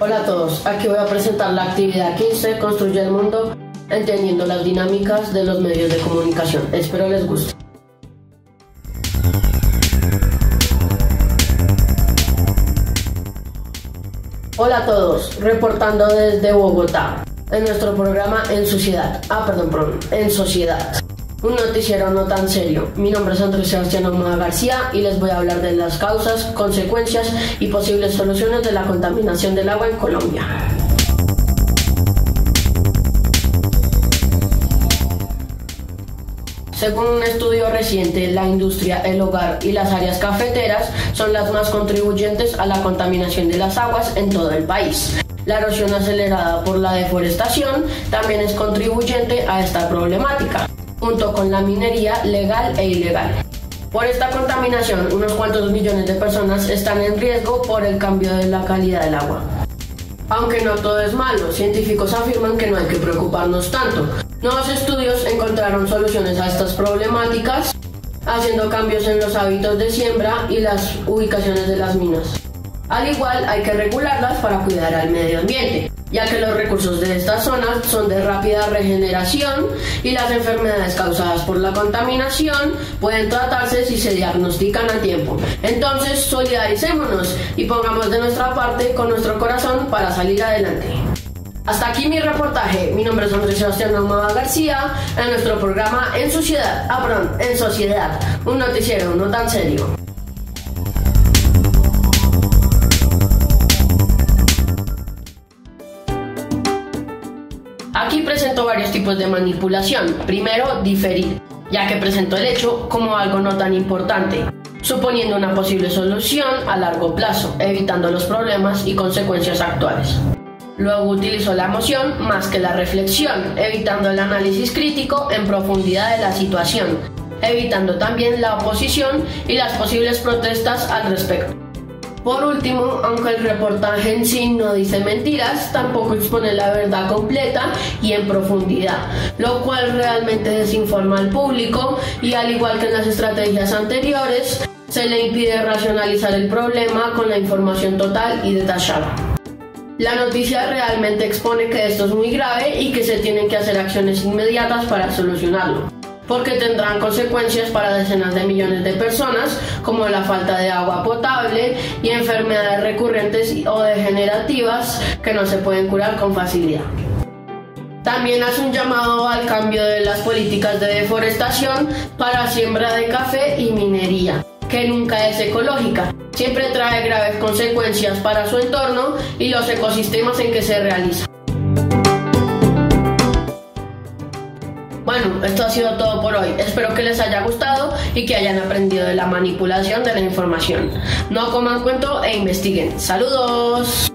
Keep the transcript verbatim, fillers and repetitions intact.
Hola a todos, aquí voy a presentar la actividad quince, Construye el mundo, entendiendo las dinámicas de los medios de comunicación. Espero les guste. Hola a todos, reportando desde Bogotá, en nuestro programa En Sociedad, ah perdón, perdón, En Sociedad, un noticiero no tan serio. Mi nombre es Andrés Sebastián Ahumada García y les voy a hablar de las causas, consecuencias y posibles soluciones de la contaminación del agua en Colombia. Según un estudio reciente, la industria, el hogar y las áreas cafeteras son las más contribuyentes a la contaminación de las aguas en todo el país. La erosión acelerada por la deforestación también es contribuyente a esta problemática, junto con la minería legal e ilegal. Por esta contaminación, unos cuantos millones de personas están en riesgo por el cambio de la calidad del agua. Aunque no todo es malo, científicos afirman que no hay que preocuparnos tanto. Nuevos estudios encontraron soluciones a estas problemáticas, haciendo cambios en los hábitos de siembra y las ubicaciones de las minas. Al igual, hay que regularlas para cuidar al medio ambiente, ya que los recursos de estas zonas son de rápida regeneración y las enfermedades causadas por la contaminación pueden tratarse si se diagnostican a tiempo. Entonces, solidaricémonos y pongamos de nuestra parte con nuestro corazón para salir adelante. Hasta aquí mi reportaje. Mi nombre es Andrés Sebastián Ahumada García, en nuestro programa En Sociedad, ah, perdón, En Sociedad, un noticiero no tan serio. Aquí presento varios tipos de manipulación. Primero, diferir, ya que presento el hecho como algo no tan importante, suponiendo una posible solución a largo plazo, evitando los problemas y consecuencias actuales. Luego utilizo la emoción más que la reflexión, evitando el análisis crítico en profundidad de la situación, evitando también la oposición y las posibles protestas al respecto. Por último, aunque el reportaje en sí no dice mentiras, tampoco expone la verdad completa y en profundidad, lo cual realmente desinforma al público y, al igual que en las estrategias anteriores, se le impide racionalizar el problema con la información total y detallada. La noticia realmente expone que esto es muy grave y que se tienen que hacer acciones inmediatas para solucionarlo, porque tendrán consecuencias para decenas de millones de personas, como la falta de agua potable y enfermedades recurrentes o degenerativas que no se pueden curar con facilidad. También hace un llamado al cambio de las políticas de deforestación para siembra de café y minería, que nunca es ecológica, siempre trae graves consecuencias para su entorno y los ecosistemas en que se realiza. Bueno, esto ha sido todo por hoy. Espero que les haya gustado y que hayan aprendido de la manipulación de la información. No coman cuento e investiguen. ¡Saludos!